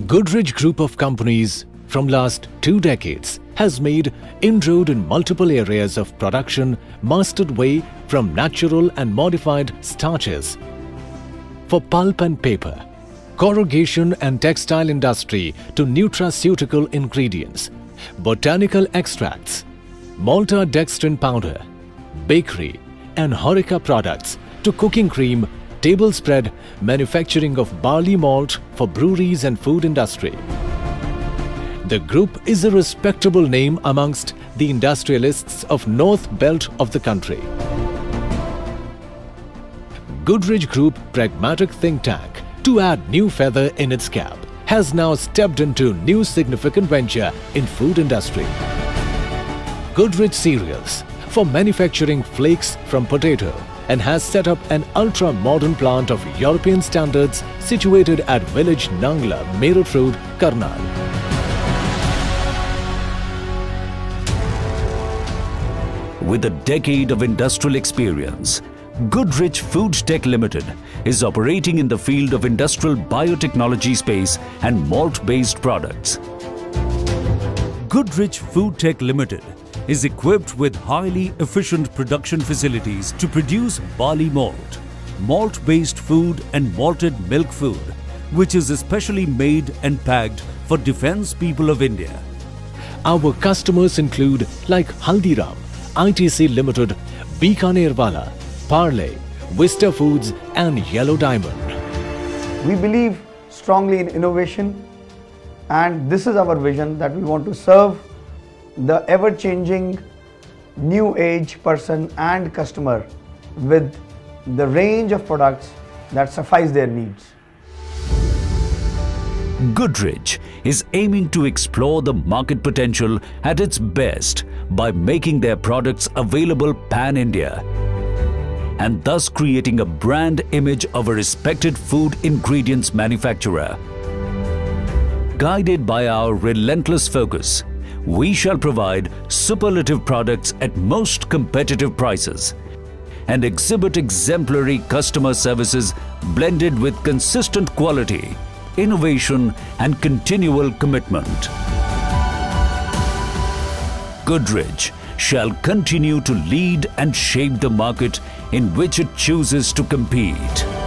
Godrej Group of companies from last 2 decades has made inroad in multiple areas of production mastered way from natural and modified starches for pulp and paper, corrugation and textile industry to nutraceutical ingredients, botanical extracts, maltodextrin powder, bakery and horeca products to cooking cream, table spread, manufacturing of barley malt for breweries and food industry. The group is a respectable name amongst the industrialists of North Belt of the country. Godrej Group pragmatic think tank, to add new feather in its cap, has now stepped into new significant venture in food industry. Godrej Cereals for manufacturing flakes from potato and has set up an ultra-modern plant of European standards situated at village Nangla, Meerut Road, Karnal. With a decade of industrial experience, Godrej Food Tech Limited is operating in the field of industrial biotechnology space and malt-based products. Godrej Food Tech Limited is equipped with highly efficient production facilities to produce barley malt, malt-based food and malted milk food, which is especially made and packed for defense people of India. Our customers include like Haldiram, ITC Limited, Bikanerwala, Parle, Vista Foods and Yellow Diamond. We believe strongly in innovation, and this is our vision that we want to serve the ever-changing new age person and customer with the range of products that suffice their needs. Godrej is aiming to explore the market potential at its best by making their products available pan-India and thus creating a brand image of a respected food ingredients manufacturer. Guided by our relentless focus, we shall provide superlative products at most competitive prices and exhibit exemplary customer services blended with consistent quality, innovation and continual commitment. Godrej shall continue to lead and shape the market in which it chooses to compete.